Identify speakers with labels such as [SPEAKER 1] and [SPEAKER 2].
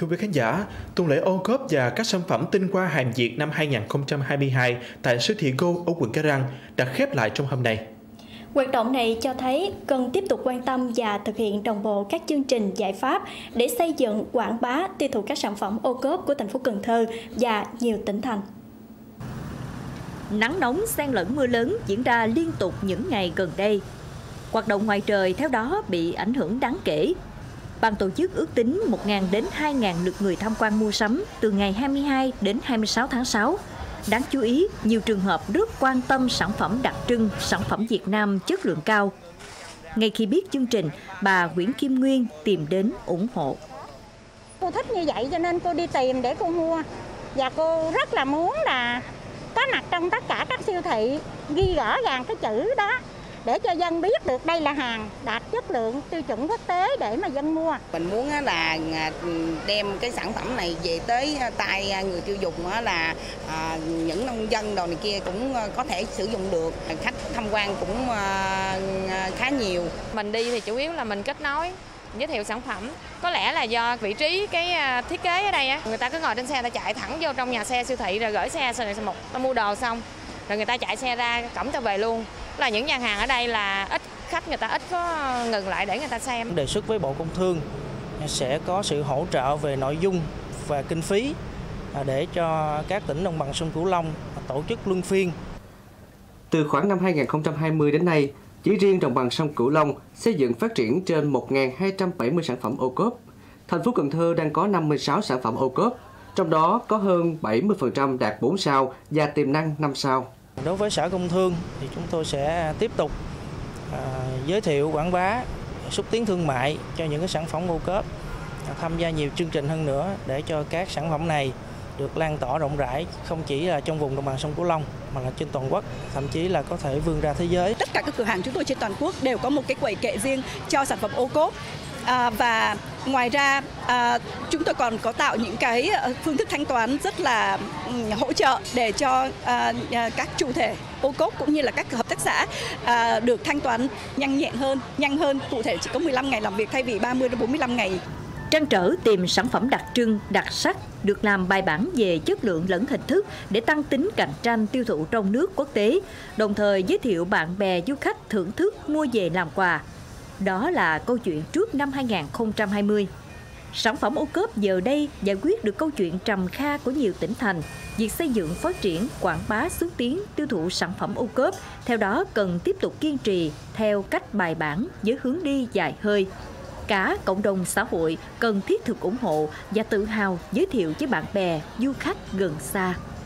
[SPEAKER 1] Thưa quý khán giả, tuần lễ ô cốp và các sản phẩm tinh hoa hàng Việt năm 2022 tại siêu thị Go ở quận Cái Răng đã khép lại trong hôm nay.
[SPEAKER 2] Hoạt động này cho thấy cần tiếp tục quan tâm và thực hiện đồng bộ các chương trình giải pháp để xây dựng, quảng bá, tiêu thụ các sản phẩm ô cốp của thành phố Cần Thơ và nhiều tỉnh thành.
[SPEAKER 3] Nắng nóng xen lẫn mưa lớn diễn ra liên tục những ngày gần đây. Hoạt động ngoài trời theo đó bị ảnh hưởng đáng kể. Ban tổ chức ước tính 1.000 đến 2.000 lượt người tham quan mua sắm từ ngày 22 đến 26 tháng 6. Đáng chú ý, nhiều trường hợp rất quan tâm sản phẩm đặc trưng, sản phẩm Việt Nam chất lượng cao. Ngay khi biết chương trình, bà Nguyễn Kim Nguyên tìm đến ủng hộ.
[SPEAKER 4] Cô thích như vậy cho nên cô đi tìm để cô mua. Và cô rất là muốn là có mặt trong tất cả các siêu thị, ghi rõ ràng cái chữ đó để cho dân biết được đây là hàng đạt chất lượng tiêu chuẩn quốc tế để mà dân mua.
[SPEAKER 5] Mình muốn là đem cái sản phẩm này về tới tay người tiêu dùng, là những nông dân đồ này kia cũng có thể sử dụng được. Khách tham quan cũng khá nhiều.
[SPEAKER 6] Mình đi thì chủ yếu là mình kết nối, giới thiệu sản phẩm. Có lẽ là do vị trí cái thiết kế ở đây á, người ta cứ ngồi trên xe, ta chạy thẳng vô trong nhà xe siêu thị rồi gửi xe một ta mua đồ xong rồi người ta chạy xe ra cổng ta về luôn. Là những nhà hàng ở đây là ít khách, người ta ít có ngừng lại để người ta xem.
[SPEAKER 7] Đề xuất với Bộ Công Thương sẽ có sự hỗ trợ về nội dung và kinh phí để cho các tỉnh đồng bằng sông Cửu Long tổ chức luân phiên.
[SPEAKER 8] Từ khoảng năm 2020 đến nay, chỉ riêng đồng bằng sông Cửu Long xây dựng phát triển trên 1.270 sản phẩm ô cốp. Thành phố Cần Thơ đang có 56 sản phẩm ô cốp, trong đó có hơn 70% đạt 4 sao và tiềm năng 5 sao.
[SPEAKER 7] Đối với Sở Công Thương thì chúng tôi sẽ tiếp tục giới thiệu, quảng bá, xúc tiến thương mại cho những cái sản phẩm ô cốp, tham gia nhiều chương trình hơn nữa để cho các sản phẩm này được lan tỏa rộng rãi, không chỉ là trong vùng đồng bằng sông Cửu Long mà là trên toàn quốc, thậm chí là có thể vươn ra thế giới.
[SPEAKER 9] Tất cả các cửa hàng chúng tôi trên toàn quốc đều có một cái quầy kệ riêng cho sản phẩm ô cốp. Và ngoài ra chúng tôi còn có tạo những cái phương thức thanh toán rất là hỗ trợ để cho các chủ thể ô cốp cũng như là các hợp tác xã được thanh toán nhanh hơn, cụ thể chỉ có 15 ngày làm việc thay vì 30 đến 45 ngày.
[SPEAKER 3] Trăn trở tìm sản phẩm đặc trưng, đặc sắc được làm bài bản về chất lượng lẫn hình thức để tăng tính cạnh tranh tiêu thụ trong nước quốc tế, đồng thời giới thiệu bạn bè du khách thưởng thức mua về làm quà. Đó là câu chuyện trước năm 2020. Sản phẩm ô cốp giờ đây giải quyết được câu chuyện trầm kha của nhiều tỉnh thành. Việc xây dựng, phát triển, quảng bá, xúc tiến, tiêu thụ sản phẩm ô cốp, theo đó cần tiếp tục kiên trì theo cách bài bản với hướng đi dài hơi. Cả cộng đồng xã hội cần thiết thực ủng hộ và tự hào giới thiệu với bạn bè, du khách gần xa.